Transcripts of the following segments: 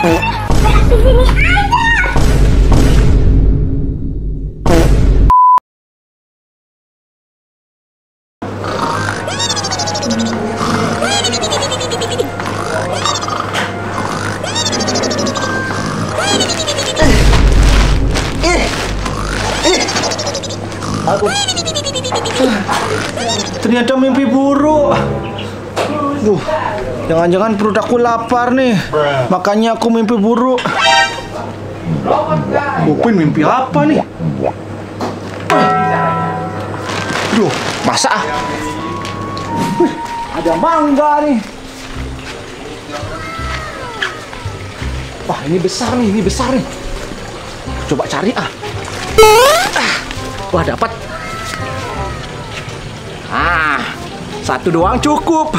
Di sini aja. Ternyata mimpi buruk. Jangan-jangan perut aku lapar nih. Makanya aku mimpi buruk. Upin mimpi apa nih? Duh, masa ah? Ada mangga nih. Wah, ini besar nih, Coba cari ah. Wah, dapat. Satu doang cukup.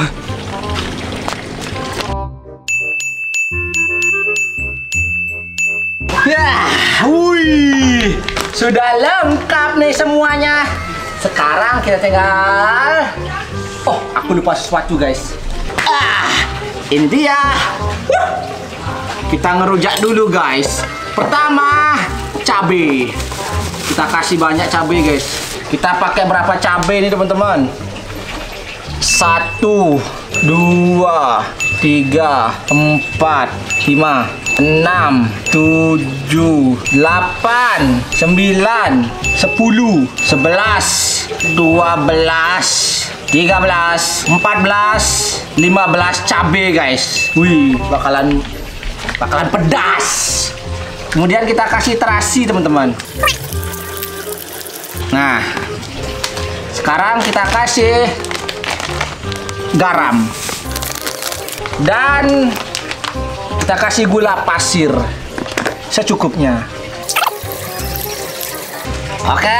Wih, sudah lengkap nih semuanya. Sekarang kita tinggal. Oh, aku lupa sesuatu guys. Ini dia. Kita ngerujak dulu guys. Pertama, cabai. Kita kasih banyak cabai guys. Kita pakai berapa cabai nih teman-teman? 1, 2, 3, 4, 5, 6, 7, 8, 9, 10, 11, 12, 13, 14, 15 cabai guys. Wih, bakalan pedas. Kemudian kita kasih terasi teman-teman. Nah, sekarang kita kasih garam dan kita kasih gula pasir secukupnya. Oke,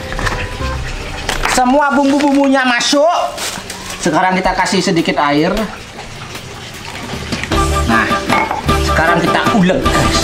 semua bumbu-bumbunya masuk. Sekarang kita kasih sedikit air. Nah, sekarang kita ulek guys.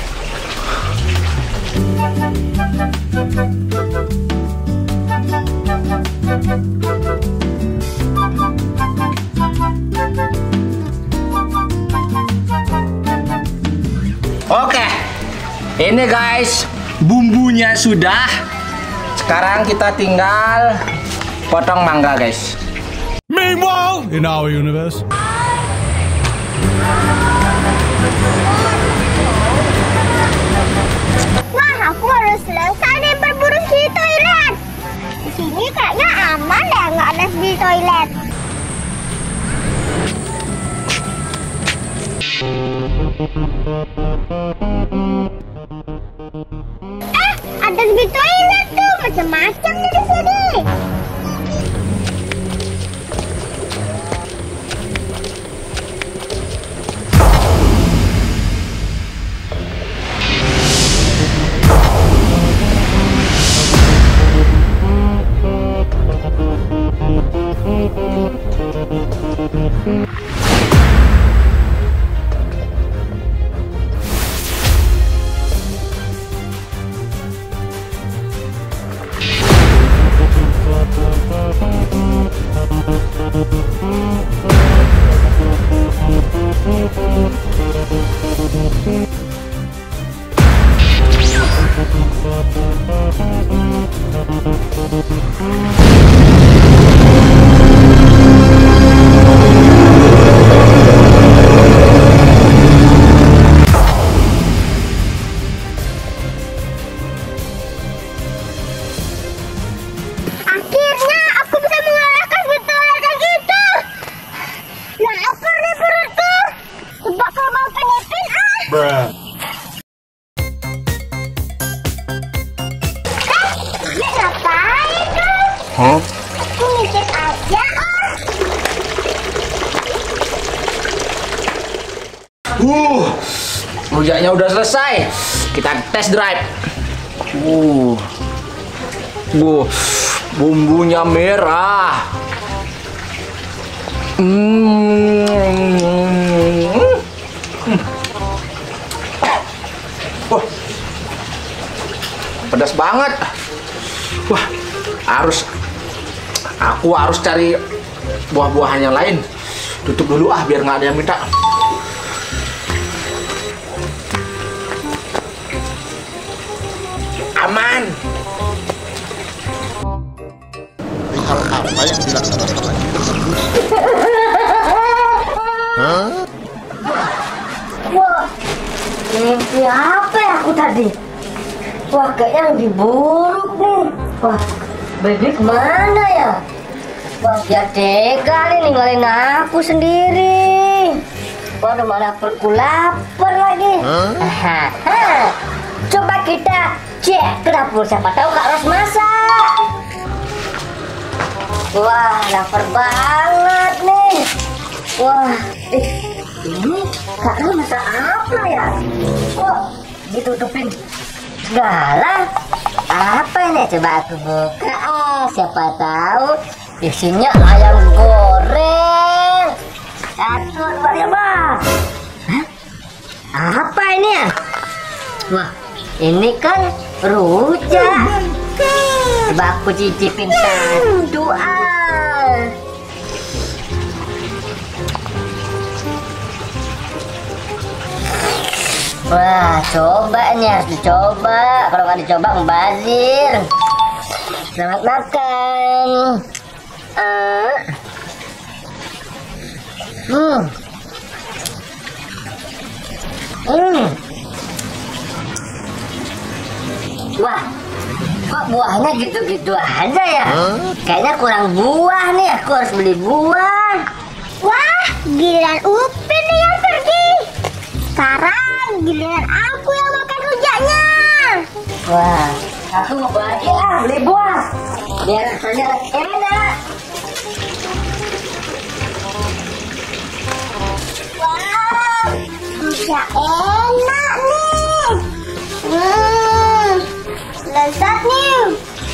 Oke, ini guys bumbunya sudah. Sekarang kita tinggal potong mangga guys. Meanwhile, in our universe. Wah, aku harus selesai nih berburu di toilet. Di sini kayaknya aman deh, nggak ada di toilet. Ada di toilet tuh, macam-macam nih di sini. Hah? Aku mikir aja Rujaknya udah selesai. Kita test drive. Bumbunya merah. Pedas banget. Wah, aku harus cari buah-buahan yang lain. Tutup dulu biar nggak ada yang minta. Mimpi apa ya aku tadi? Wah, kayaknya lebih buruk nih. Wah, baby kemana ya? Wah, dia tega nih ninggalin aku sendiri. Waduh, malah perku lapar lagi. Coba kita cek ke dapur, siapa tahu Kak Ros masak. Wah, lapar banget nih. Wah, ini Kak Ros masak apa ya? Kok ditutupin segala? Apa ini? Coba aku buka. Siapa tahu isinya ayam goreng. 1, 2, 3. Hah? Apa ini ya? Wah, ini kan rujak. Coba aku cicipin 1. Wah, coba nih, harus dicoba. Kalau nggak dicoba membazir. Selamat makan. Wah, kok buahnya gitu-gitu aja ya? Kayaknya kurang buah nih, aku harus beli buah. Wah, giliran Upin nih yang pergi. Sekarang giliran aku yang makan rujaknya. Wah, aku mau beli buah. Biar rasanya enak. Wah, rujak enak nih. Lezat nih.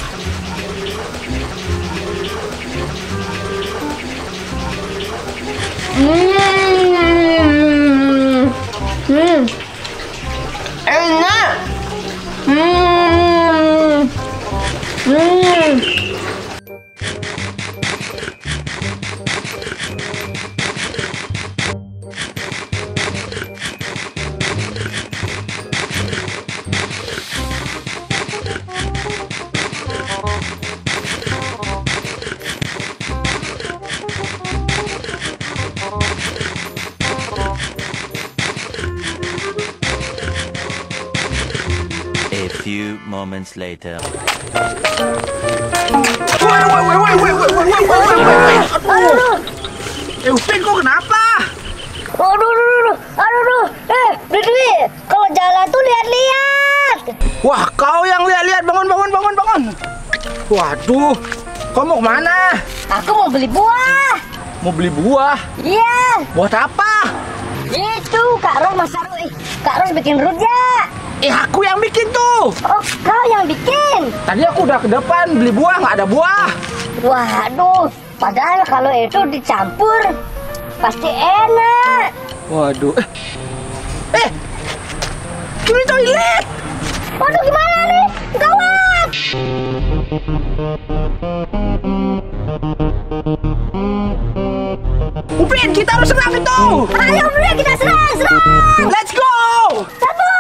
Enak. A few moments later. Upin, kok kenapa? Aduh. Dwi, kalau jalan tuh lihat-lihat. Wah, kau yang lihat-lihat, bangun. Waduh, kau mau kemana? Aku mau beli buah. Mau beli buah? Iya. Buat apa? Itu Kak Ros masak. Kak Ros bikin rujak. Aku yang bikin tuh. Oh, kau yang bikin. Tadi aku udah ke depan beli buah, nggak ada buah. Waduh, padahal kalau itu dicampur pasti enak. Waduh. Curi toilet. Waduh, gimana nih? Gawat. Upin, kita harus serang itu. Ayo, beli kita serang. Let's go. Serbu.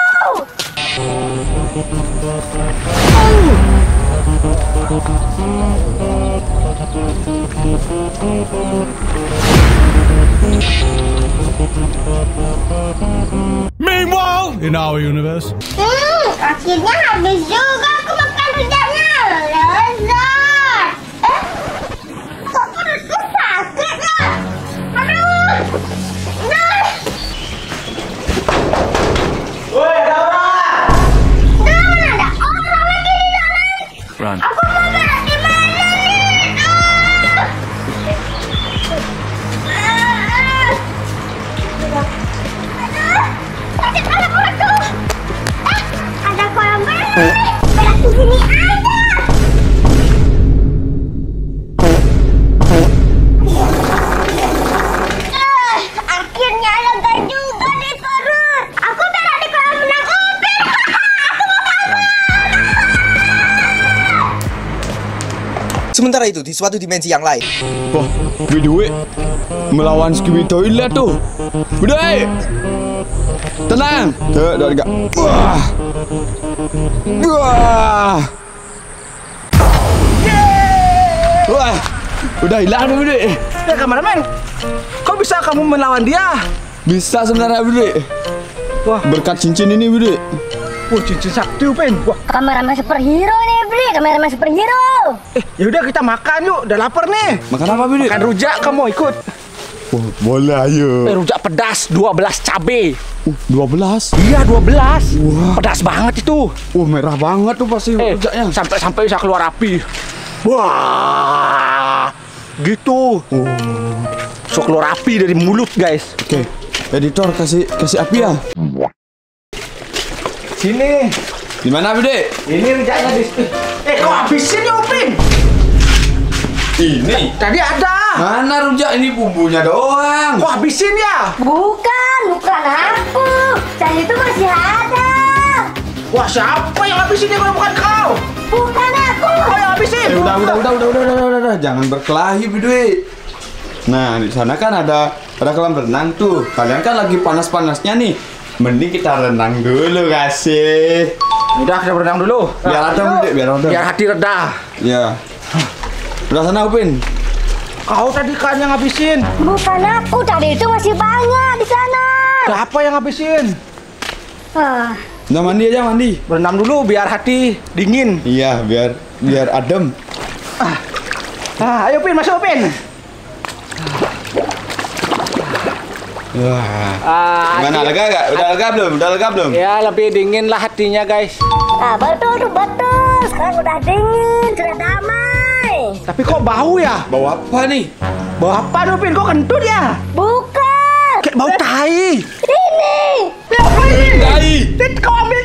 Meanwhile, in our universe. Akhirnya habis juga aku makan rujaknya. Lezat. Kok perutku sakit ya? Aduh. Woi, Dora. Mana ada orang lagi di dalam? Run. Aku mau berak di mana nih? Sakit kepala perutku. Ada kolam berak nih. Berak di sini aja. Akhirnya lega juga di perut. Aku berak di kolam renang Upin. Aku mau kabur. Sementara itu di suatu dimensi yang lain. Wah, Bidui melawan Scooby Toilet tuh. Bidui, tenang. 1, 2, 3. Wah, udah hilang tuh Bidui. Ya, kameramen. Kok bisa kamu melawan dia? Bisa sebenarnya Bidui. Wah. Berkat cincin ini, Bude. Wah, cincin sakti Upin. Wah, Kameramen superhero nih, Bre. Kameramen superhero. yaudah kita makan yuk. Udah lapar nih. Makan apa, Bude? Makan rujak, kamu ikut. Oh, boleh, ayo. Rujak pedas 12 cabe. 12. Iya 12. Wah. Pedas banget itu. Merah banget tuh pasti rujaknya. Sampai bisa keluar api. Wah, gitu. So keluar api dari mulut guys. Oke, editor kasih api ya. Sini. Di mana, Bude? Ini rujaknya di sini. Kok habisin ya Upin? Ini. Tadi ada. Mana rujak ini bumbunya doang? Kok habisin ya? Bukan aku. Saya itu masih ada. Wah, siapa yang habisin ya kalau bukan kau? Bukan aku. Kau yang habisin. Udah. Jangan berkelahi, Bude. Nah, di sana kan ada kolam renang tuh. Kalian kan lagi panas-panasnya nih. Mending kita renang dulu, kasih. Udah, kita berenang dulu. Biar adem, Bude, biar adem. Biar hati reda. Ya. Udah sana, Upin. Kau tadi kan yang habisin. Bukan aku. Tadi itu masih banyak di sana. Siapa yang habisin? Ah, Udah mandi aja, mandi. Berenang dulu biar hati dingin. Iya, biar adem. Ayo Pin, masuk Pin. Wah. Gimana, lega gak? Udah lega belum? Ya, lebih dingin lah hatinya guys. betul tuh, betul. Sekarang udah dingin, sudah damai. Tapi kok bau ya? Bawa apa nih? Bau apa tuh Pin? Kok kentut ya? Bukan. Kayak bau tai. Ini. Ya, apa ini? Tai. Kau ambil